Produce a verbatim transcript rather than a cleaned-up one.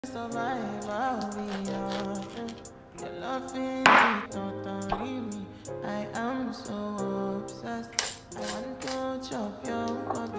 Survive, I'll be honest. Your loving me, totally me. I am so obsessed. I want to chop your